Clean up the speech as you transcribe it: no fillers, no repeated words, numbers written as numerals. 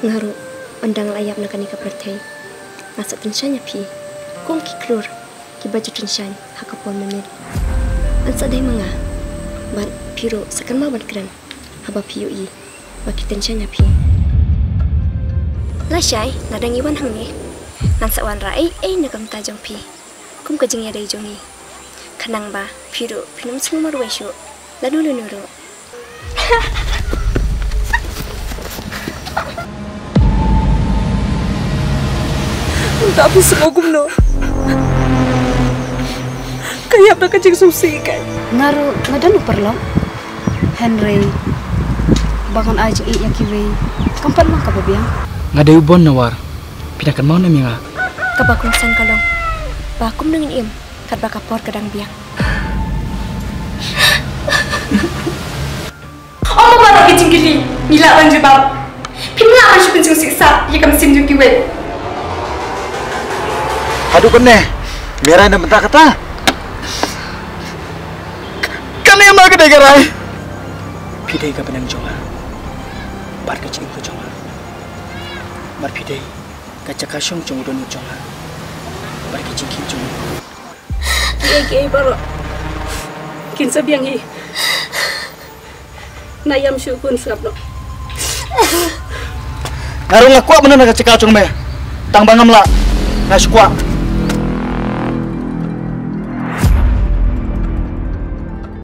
ngaru undang layap nakani ka pertai masa tensyanya pi kong ki klur ki baju tensyan hakapon memir ansa dai manga ban piro sakan ma ban kran haba piu I baki tensyanya pi la syai nadang iwan hang ni ansa wan rai nakam ta jong pi kum ka jing ya dai jong ni kanang ba piro pinum sung mar waishu lanu lunuro tapi semua gumno kayak apa kecing susi kan ngaru madan perlo Henry bahkan aja yang kiwe kampan mah kababiang ngadai ubon nawar pinakan mau naminga kabakung san kalong bakum dengan im kat bakapor kadang biang oh baru kecing gili mila banjir bab pimla kan shupin sing siksa ya kam sim kiwe aduh kene merah dan bentak kata kan yang mau kedai gerai pidai ka penang jonga bar ka cing ko jonga mar pidai ka cakasyong jong don jonga bar ka cing kin jong ge baro kin sabiang hi nayam syukun sabno ngaruh ngakuak mana nak cakap cong me tang bangam lah nggak suka